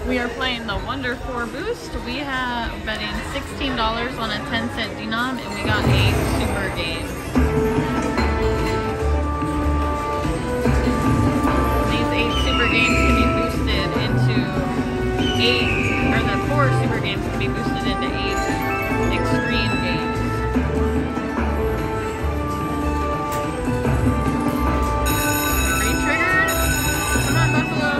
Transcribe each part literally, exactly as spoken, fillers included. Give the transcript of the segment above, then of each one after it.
We are playing the Wonder four boost. We have betting sixteen dollars on a ten cent denom, and we got eight super games. These eight super games can be boosted into eight, or the four super games can be boosted into eight extreme games. Re-triggered. Come on, Buffalo.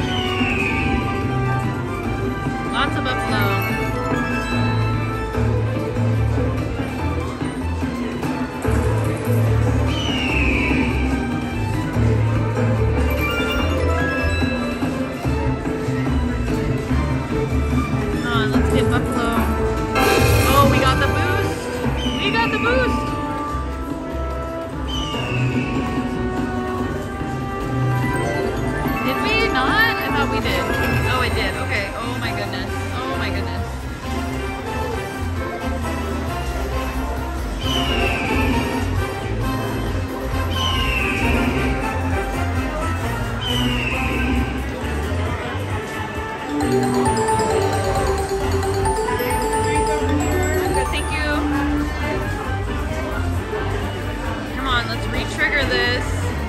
Lots of Buffalo. Come on, let's get Buffalo. Oh, we got the boost. We got the boost. Did we not? I thought we did. Oh, it did. Okay. Oh my goodness. Oh my goodness. Good, thank you. Come on, let's re-trigger this.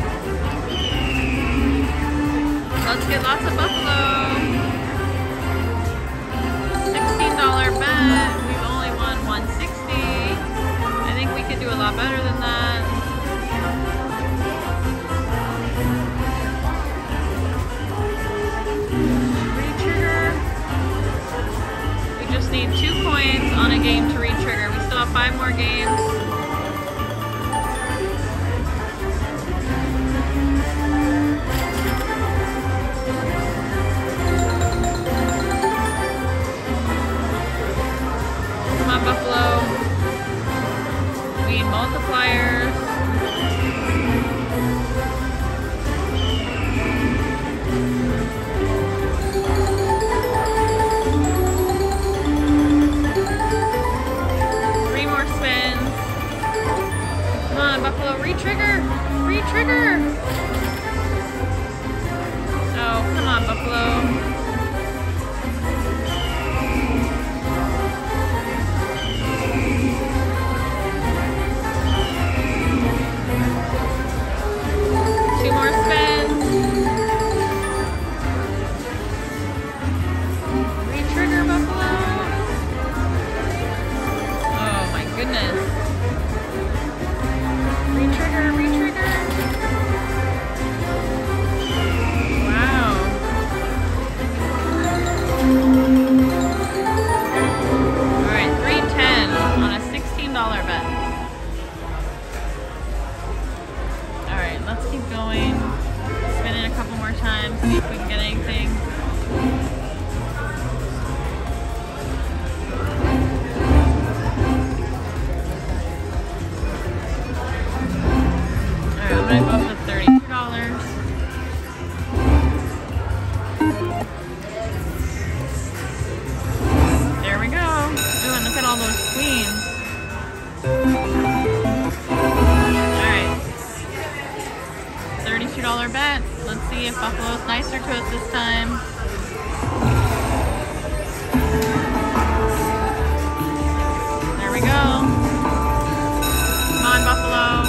Let's get lots of Buffalo. sixteen dollar bet. We've only won one sixty. I think we could do a lot better than that. Re-trigger. We just need two coins on a game to re-trigger. We still have five more games. Buffalo. We need multipliers. Three more spins. Come on, Buffalo, re-trigger. Re-trigger. Oh, come on, Buffalo. Two more spins. Re-trigger, Buffalo. Oh my goodness. Re-trigger, re-trigger. Wow. Alright, three ten on a sixteen dollar bet. Let's keep going. Spin it a couple more times, see if we can get anything. Alright, I'm gonna go up to thirty-two dollars. There we go. Ooh, and look at all those queens. thirty-two dollar bet. Let's see if Buffalo's nicer to us this time. There we go. Come on, Buffalo.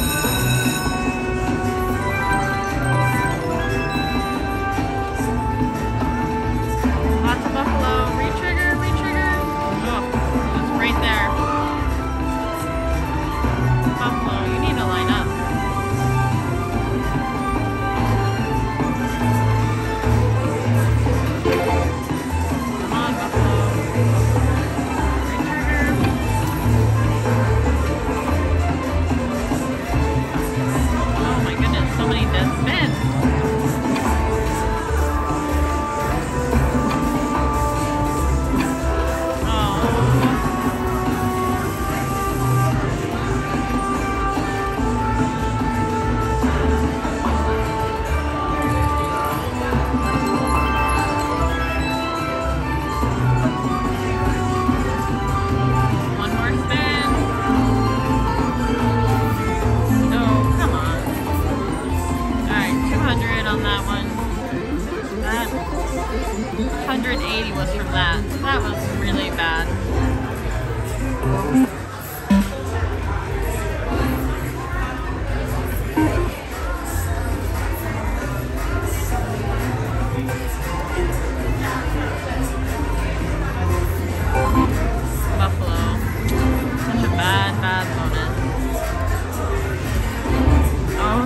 Lots of Buffalo. Re-trigger, re-trigger. Oh, it was right there. Buffalo, you need to line up. Come on, Buffalo. hundred eighty was from that. That was really bad. Buffalo. Such a bad, bad bonus. Oh.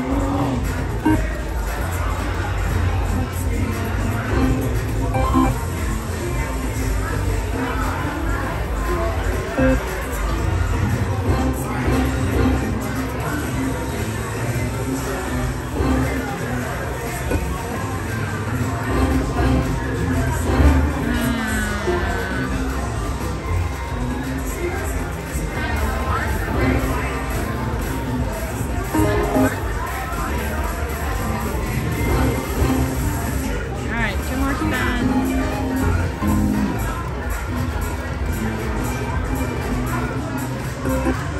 Alright, two more spins.